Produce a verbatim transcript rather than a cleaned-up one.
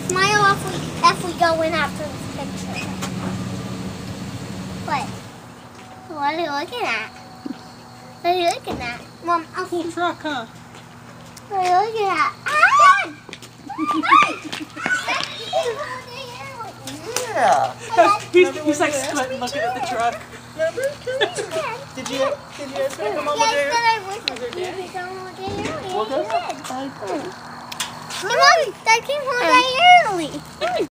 Smile if we, if we go in after this picture. What? What are you looking at? What are you looking at? Mom, I'll Cool truck, huh? what are you looking at? Ah! Yeah. he's he's like squinting looking at the truck. Remember? Did you did you ask me to come over Yes, there? but I wish Was there you Daddy? could come over there early. Well, You that's did. I did. Come on, that came home that early.